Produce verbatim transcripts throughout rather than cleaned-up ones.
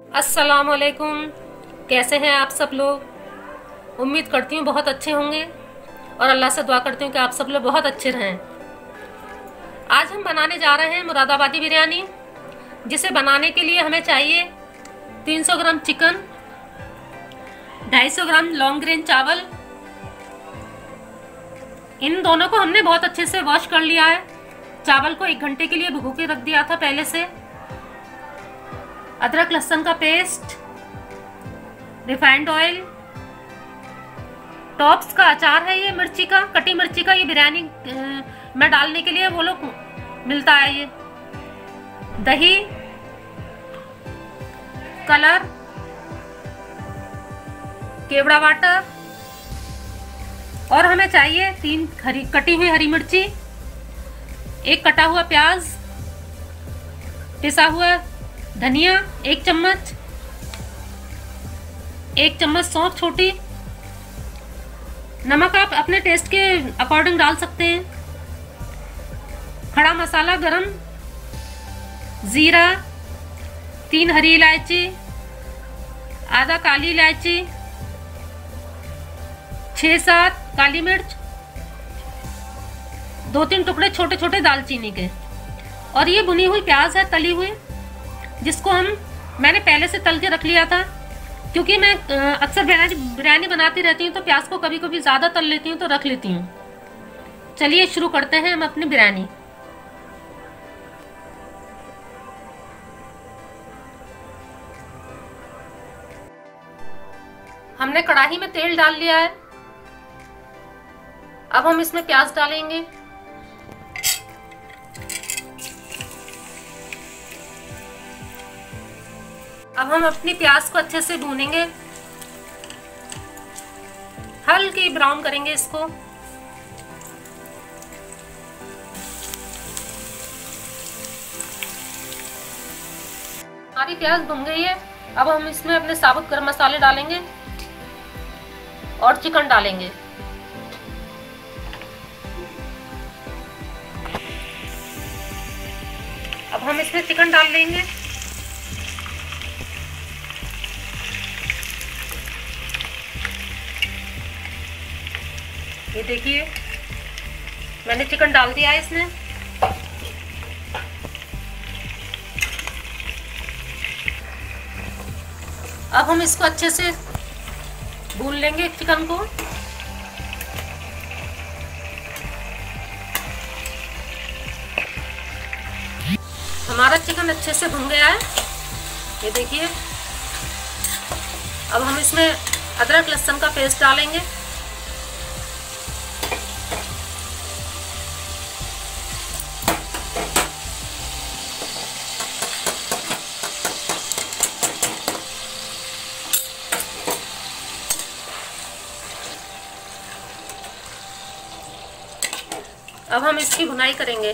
अस्सलामुअलैकुम। कैसे हैं आप सब लोग? उम्मीद करती हूँ बहुत अच्छे होंगे और अल्लाह से दुआ करती हूँ कि आप सब लोग बहुत अच्छे रहें। आज हम बनाने जा रहे हैं मुरादाबादी बिरयानी, जिसे बनाने के लिए हमें चाहिए तीन सौ ग्राम चिकन, ढाई सौ ग्राम लॉन्ग ग्रेन चावल। इन दोनों को हमने बहुत अच्छे से वॉश कर लिया है। चावल को एक घंटे के लिए भिगो के रख दिया था पहले से। अदरक लहसुन का पेस्ट, रिफाइंड ऑयल, टॉप्स का अचार है ये मिर्ची का, कटी मिर्ची का। ये बिरयानी में डालने के लिए वो लोग मिलता है। ये दही, कलर, केवड़ा वाटर, और हमें चाहिए तीन हरी कटी हुई हरी मिर्ची, एक कटा हुआ प्याज, पिसा हुआ धनिया एक चम्मच, एक चम्मच सौंफ छोटी, नमक आप अपने टेस्ट के अकॉर्डिंग डाल सकते हैं, खड़ा मसाला गरम, जीरा, तीन हरी इलायची, आधा काली इलायची, छह सात काली मिर्च, दो तीन टुकड़े छोटे छोटे दालचीनी के, और ये भुनी हुई प्याज है तली हुई, जिसको हम मैंने पहले से तल के रख लिया था, क्योंकि मैं अक्सर बिरयानी बिरयानी बनाती रहती हूँ तो प्याज को कभी कभी ज़्यादा तल लेती हूँ तो रख लेती हूँ। चलिए शुरू करते हैं हम अपनी बिरयानी। हमने कढ़ाई में तेल डाल लिया है। अब हम इसमें प्याज डालेंगे। अब हम अपनी प्याज को अच्छे से भूनेंगे, हल्की ब्राउन करेंगे इसको। हमारी प्याज भुन गई है। अब हम इसमें अपने साबुत गरम मसाले डालेंगे और चिकन डालेंगे। अब हम इसमें चिकन डाल देंगे। ये देखिए मैंने चिकन डाल दिया है इसमें। अब हम इसको अच्छे से भून लेंगे चिकन को। हमारा चिकन अच्छे से भुन गया है, ये देखिए। अब हम इसमें अदरक लहसुन का पेस्ट डालेंगे। अब हम इसकी भुनाई करेंगे।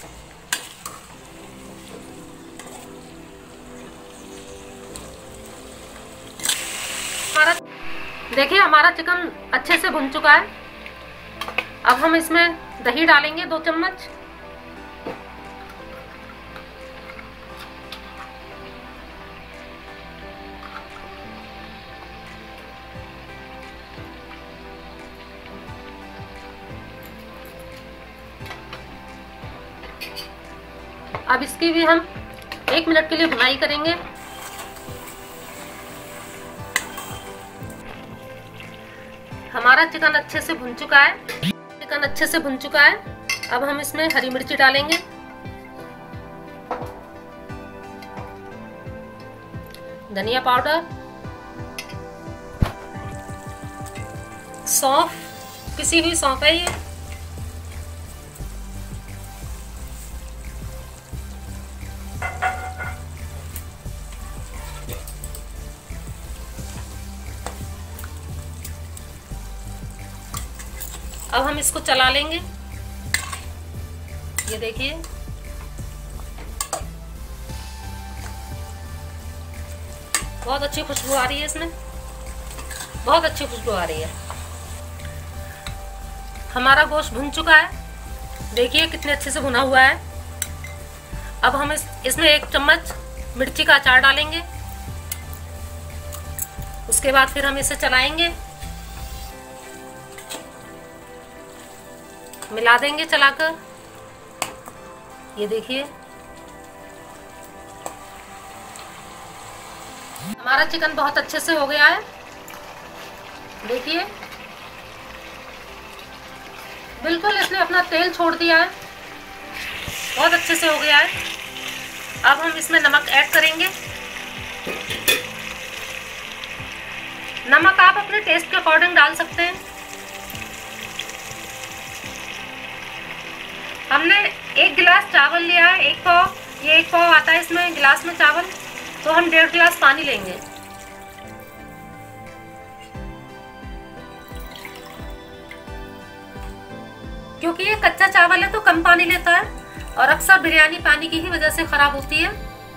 हमारा देखिए हमारा चिकन अच्छे से भुन चुका है। अब हम इसमें दही डालेंगे दो चम्मच। अब इसकी भी हम एक मिनट के लिए भुनाई करेंगे। हमारा चिकन अच्छे से भुन चुका है। चिकन अच्छे से भुन चुका है। अब हम इसमें हरी मिर्ची डालेंगे, धनिया पाउडर, सौंफ, पिसी हुई सौंफ है ये, अब हम इसको चला लेंगे। ये देखिए बहुत अच्छी खुशबू आ रही है इसमें, बहुत अच्छी खुशबू आ रही है। हमारा गोश्त भुन चुका है, देखिए कितने अच्छे से भुना हुआ है। अब हम इस इसमें एक चम्मच मिर्ची का अचार डालेंगे। इसके बाद फिर हम इसे चलाएंगे, मिला देंगे चलाकर। ये देखिए हमारा चिकन बहुत अच्छे से हो गया है। देखिए बिल्कुल इसने अपना तेल छोड़ दिया है, बहुत अच्छे से हो गया है। अब हम इसमें नमक ऐड करेंगे। नमक आप अपने टेस्ट के अकॉर्डिंग डाल सकते हैं। हमने एक गिलास चावल लिया है, एक पाव, ये एक पाव आता है इसमें गिलास में चावल, तो हम डेढ़ गिलास पानी लेंगे। क्योंकि ये कच्चा चावल है तो कम पानी लेता है, और अक्सर बिरयानी पानी की ही वजह से खराब होती है।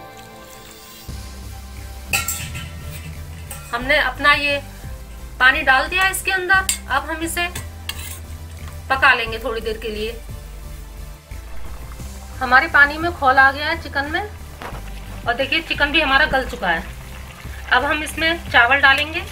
हमने अपना ये पानी डाल दिया इसके अंदर। अब हम इसे पका लेंगे थोड़ी देर के लिए। हमारे पानी में खौल आ गया है चिकन में, और देखिए चिकन भी हमारा गल चुका है। अब हम इसमें चावल डालेंगे।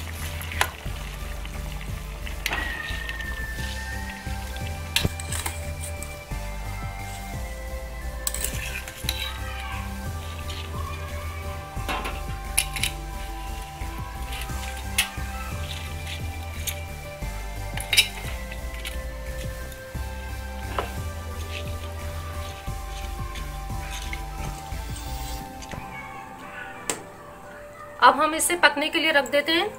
अब हम इसे पकने के लिए रख देते हैं,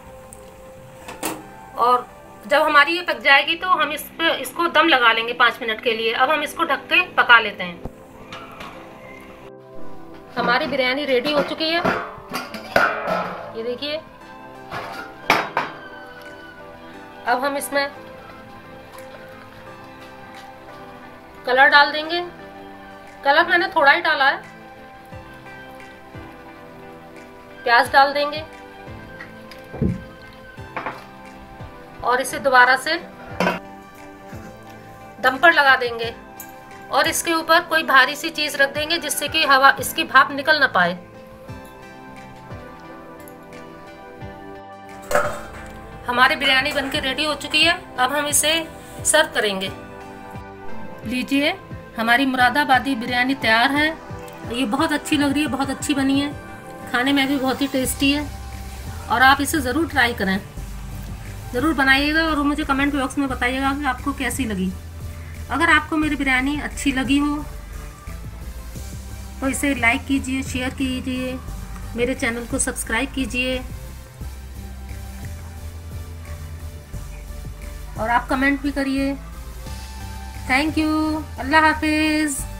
और जब हमारी ये पक जाएगी तो हम इस पे इसको दम लगा लेंगे पाँच मिनट के लिए। अब हम इसको ढक के पका लेते हैं। हमारी बिरयानी रेडी हो चुकी है, ये देखिए। अब हम इसमें कलर डाल देंगे। कलर मैंने थोड़ा ही डाला है। प्याज डाल देंगे और इसे दोबारा से दम पर लगा देंगे, और इसके ऊपर कोई भारी सी चीज रख देंगे जिससे कि हवा, इसकी भाप निकल ना पाए। हमारी बिरयानी बनके रेडी हो चुकी है। अब हम इसे सर्व करेंगे। लीजिए हमारी मुरादाबादी बिरयानी तैयार है। ये बहुत अच्छी लग रही है, बहुत अच्छी बनी है, खाने में भी बहुत ही टेस्टी है, और आप इसे ज़रूर ट्राई करें, ज़रूर बनाइएगा और मुझे कमेंट बॉक्स में बताइएगा कि आपको कैसी लगी। अगर आपको मेरी बिरयानी अच्छी लगी हो तो इसे लाइक कीजिए, शेयर कीजिए, मेरे चैनल को सब्सक्राइब कीजिए, और आप कमेंट भी करिए। Thank you. अल्लाह हाफिज़।